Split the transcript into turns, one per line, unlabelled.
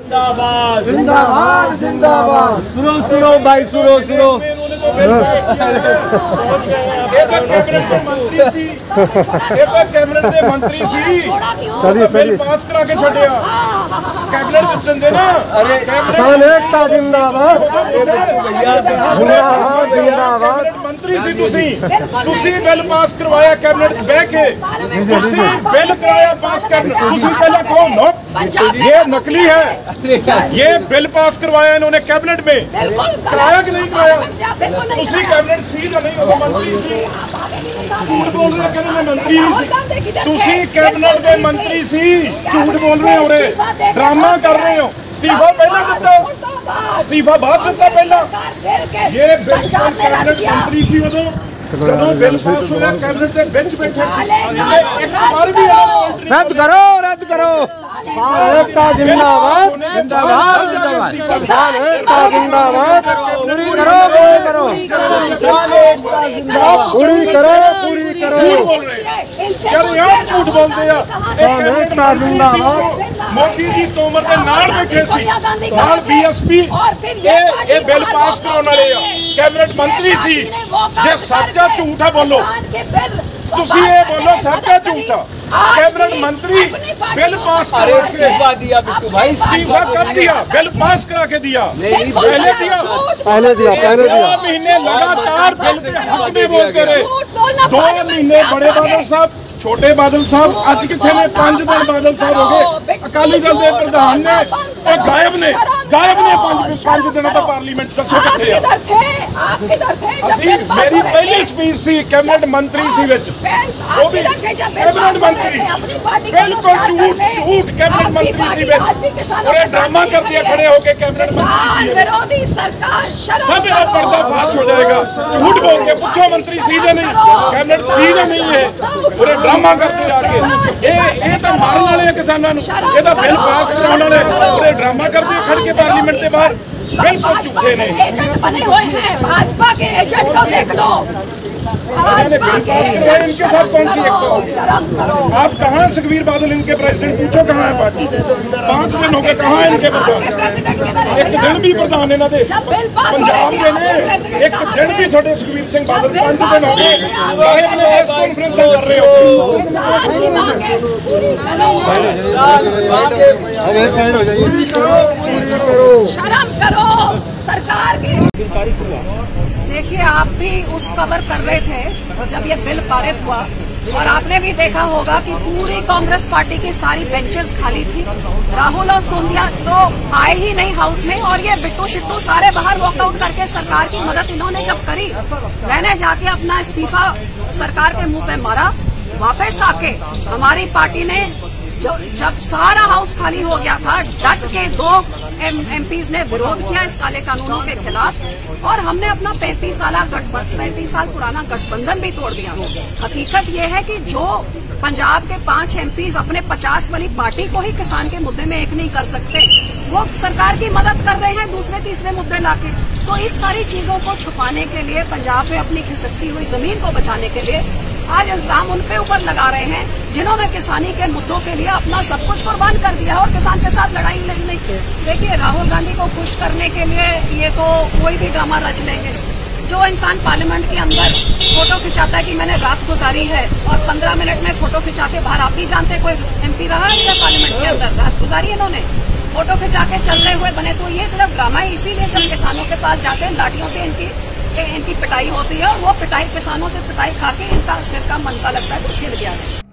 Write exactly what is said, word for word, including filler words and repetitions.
जिंदाबाद
जिंदाबाद जिंदाबाद।
सुनो सुनो भाई सुनो सुनो।
कैबिनेट के मंत्री सी
चलिए चलिए
पास करा के छड़िया कैबिनेट देंगे ना।
अरे किसान एकता जिंदाबाद जिंदाबाद जिंदाबाद।
मंत्री सी तुसी तुसी बिल पास करवाया कैबिनेट बह के तुसी बिल कराया पास कैबिनेट तुसी पहले कहो नो ये नकली है। ये बिल पास करवाया इन्होंने कैबिनेट में कराया कि नहीं कराया। तुसी कैबिनेट सी या नहीं हो मंत्री सी झूठ बोल रहे कहने में मंत्री तुसी कैबिनेट के मंत्री सी झूठ बोल रहे हो रहे ड्रामा कर रहे हो। इस्तीफा पहला दिता इस्तीफा बाद दिता पहला। ये बिल कैबिनेट मंत्री सी उदों ਜਦੋਂ बिल पास होया कैबिनेट के बेंच बैठे एक बार भी
रद्द करो रद्द करो। एकता जिंदाबाद जिंदाबाद जिंदाबाद। किसान एकता जिंदाबाद। पूरी करो पूरी करो पूरी करो पूरी करो।
शरेआम झूठ बोलते हैं। एकता जिंदाबाद। मोदी जी तोमर के नाल बैठे सी नाल बीएसपी ये बिल पास कराने वाले कैबिनेट मंत्री सी जे सच्चा झूठ है बोलो तुसी ये बोलो सच्चा झूठ है। कैबिनेट मंत्री बिल पास करा के
इस्तीफा दिया बिट्टू भाई
इस्तीफा कब दिया बिल पास करा के दिया पहले दिया
पहले दिया पहले
दो
दिया
महीने लगातार बिल के हक में बोलते रहे। दो महीने बड़े बादल साहब छोटे बादल साहब अज कितने ने पांच दिन बादल साहब हो गए अकाली दल के प्रधान ने और गायब ने गायब ने पांच पांच दिनों का पार्लीमेंट दसो कितने। मेरी पहली स्पीच सी कैबिनेट मंत्री सी विच वो भी कैबिनेट मंत्री बिल्कुल झूठ झूठ कैबिनेट मंत्री सी विच और ड्रामा कर दिया खड़े होके कैबिनेट मंत्री सब मेरा पर्दाफाश हो जाएगा। झूठ बोल के पूछो मंत्री सी या नहीं कैबिनेट सी या नहीं है पूरे ड्रामा करते जाके ये ये तो मारने वाले किसानों ये तो बिल पास कराने वाले पूरे ड्रामा करते खड़ के पार्लीमेंट के बाहर बिल्कुल झूठे ने
एजेंट बने हुए हैं भाजपा के एजेंट को देख लो।
इनके साथ कौन सी एकता होगी। आप कहाँ सुखबीर बादल इनके प्रेसिडेंट पूछो कहाँ है पार्टी पांच दिन हो गए कहाँ है इनके प्रधान एक दिन भी प्रधान इन्हों के पंजाब के ने एक दिन भी थोड़े सुखबीर सिंह बादल पांच दिन हो गए प्रेस कॉन्फ्रेंस कर रहे हो।
शर्म करो सरकार के। देखिए आप भी उस कवर कर रहे थे जब ये बिल पारित हुआ और आपने भी देखा होगा कि पूरी कांग्रेस पार्टी की सारी बेंचेस खाली थी। राहुल और सोनिया तो आए ही नहीं हाउस में और ये बिट्टू शिट्टू सारे बाहर वॉकआउट करके सरकार की मदद इन्होंने जब करी मैंने जाके अपना इस्तीफा सरकार के मुंह पे मारा। वापस आके हमारी पार्टी ने जो जब सारा हाउस खाली हो गया था डट के दो एम, एमपीज ने विरोध किया इस काले कानूनों के खिलाफ और हमने अपना पैंतीस साल गठबंधन पैंतीस साल पुराना गठबंधन भी तोड़ दिया। हकीकत ये है कि जो पंजाब के पांच एमपीज अपने पचास वाली पार्टी को ही किसान के मुद्दे में एक नहीं कर सकते वो सरकार की मदद कर रहे हैं दूसरे तीसरे मुद्दे लाके। तो इस सारी चीजों को छुपाने के लिए पंजाब में अपनी खिसकती हुई जमीन को बचाने के लिए आज इल्जाम उन पे ऊपर लगा रहे हैं जिन्होंने किसानी के मुद्दों के लिए अपना सब कुछ कुर्बान कर दिया और किसान के साथ लड़ाई लड़ने की। देखिए राहुल गांधी को खुश करने के लिए ये तो कोई भी ड्रामा रच लेंगे। जो इंसान पार्लियामेंट के अंदर फोटो खिंचाता है कि मैंने रात गुजारी है और पंद्रह मिनट में फोटो खिंचा के बाहर आप ही जानते कोई एमपी रहा है पार्लियामेंट के अंदर रात गुजारी इन्होंने फोटो खिंचा के चलते हुए बने। तो ये सिर्फ ड्रामा है। इसीलिए जब किसानों के पास जाते हैं लाठियों से इनकी इनकी पिटाई होती है और वो पिटाई किसानों से पिटाई खा के इनका सिर का मनका लगता है तो छिल गया है।